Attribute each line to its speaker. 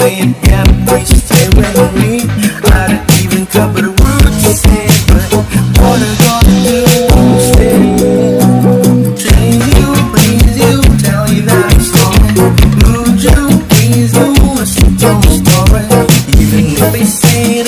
Speaker 1: saying, yeah, please stay with me. I don't even cover the words you say, but what I gonna do? Stay, change you, please you, tell you that I'm sorry. Would you please know what's your story? Even if they say